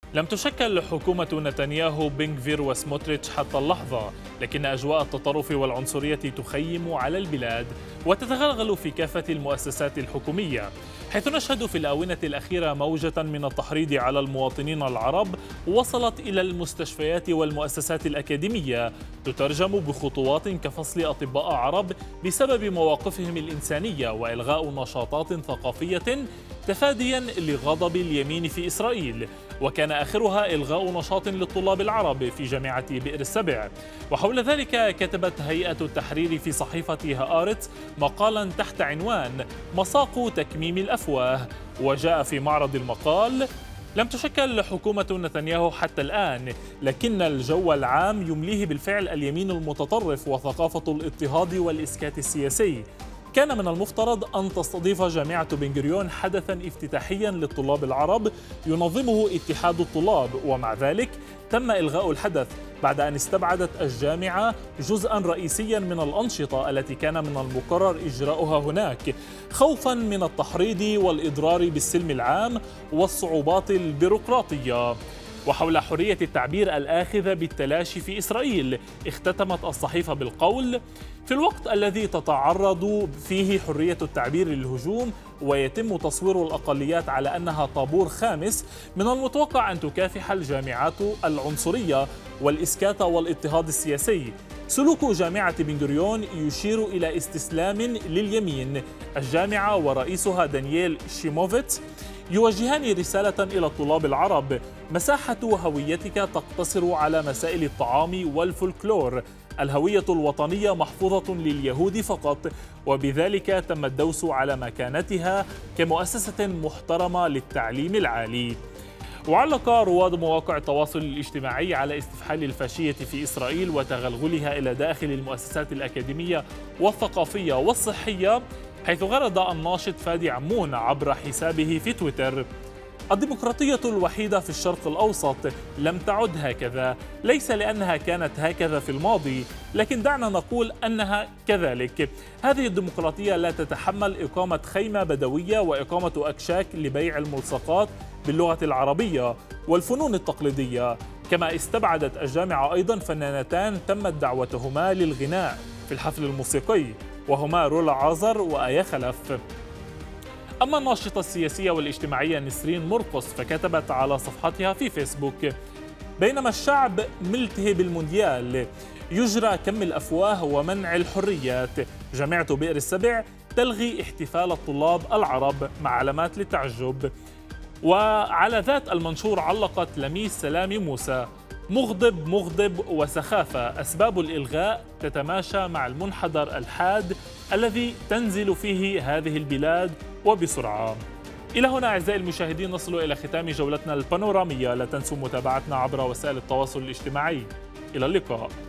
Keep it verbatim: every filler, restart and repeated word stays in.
لم تشكل حكومة نتنياهو بنغفير وسموتريتش حتى اللحظة، لكن أجواء التطرف والعنصرية تخيم على البلاد وتتغلغل في كافة المؤسسات الحكومية، حيث نشهد في الآونة الأخيرة موجة من التحريض على المواطنين العرب وصلت إلى المستشفيات والمؤسسات الأكاديمية، تترجم بخطوات كفصل أطباء عرب بسبب مواقفهم الإنسانية وإلغاء نشاطات ثقافية تفاديا لغضب اليمين في إسرائيل، وكان آخرها إلغاء نشاط للطلاب العرب في جامعة بئر السبع. وحول ذلك كتبت هيئة التحرير في صحيفة هآرتس مقالا تحت عنوان مساق تكميم الأفواه، وجاء في معرض المقال: لم تشكل حكومة نتنياهو حتى الآن، لكن الجو العام يمليه بالفعل اليمين المتطرف وثقافة الاضطهاد والإسكات السياسي. كان من المفترض أن تستضيف جامعة بن-غوريون حدثاً افتتاحياً للطلاب العرب ينظمه اتحاد الطلاب، ومع ذلك تم إلغاء الحدث بعد أن استبعدت الجامعة جزءاً رئيسياً من الأنشطة التي كان من المقرر إجراؤها هناك، خوفاً من التحريض والإضرار بالسلم العام والصعوبات البيروقراطية. وحول حرية التعبير الآخذة بالتلاشي في إسرائيل، اختتمت الصحيفة بالقول: في الوقت الذي تتعرض فيه حرية التعبير للهجوم ويتم تصوير الأقليات على أنها طابور خامس، من المتوقع أن تكافح الجامعات العنصرية والإسكات والاضطهاد السياسي. سلوك جامعة بن-غوريون يشير إلى استسلام لليمين. الجامعة ورئيسها دانييل شيموفيتس يوجهان رسالة إلى الطلاب العرب: مساحة هويتك تقتصر على مسائل الطعام والفولكلور، الهوية الوطنية محفوظة لليهود فقط، وبذلك تم الدوس على مكانتها كمؤسسة محترمة للتعليم العالي. وعلق رواد مواقع التواصل الاجتماعي على استفحال الفاشية في إسرائيل وتغلغلها إلى داخل المؤسسات الأكاديمية والثقافية والصحية، حيث غرد الناشط فادي عمون عبر حسابه في تويتر: الديمقراطية الوحيدة في الشرق الأوسط لم تعد هكذا، ليس لأنها كانت هكذا في الماضي، لكن دعنا نقول أنها كذلك. هذه الديمقراطية لا تتحمل إقامة خيمة بدوية وإقامة أكشاك لبيع الملصقات باللغة العربية والفنون التقليدية. كما استبعدت الجامعة أيضا فنانتان تمت دعوتهما للغناء في الحفل الموسيقي، وهما رولا عازر وآية خلف. أما الناشطة السياسية والاجتماعية نسرين مرقص فكتبت على صفحتها في فيسبوك: بينما الشعب ملتهي بالمونديال يجرى كم الأفواه ومنع الحريات، جامعة بئر السبع تلغي احتفال الطلاب العرب مع علامات للتعجب. وعلى ذات المنشور علقت لميس سلامي موسى: مغضب مغضب وسخافة، أسباب الإلغاء تتماشى مع المنحدر الحاد الذي تنزل فيه هذه البلاد وبسرعة. إلى هنا أعزائي المشاهدين نصل إلى ختام جولتنا البانورامية، لا تنسوا متابعتنا عبر وسائل التواصل الاجتماعي. إلى اللقاء.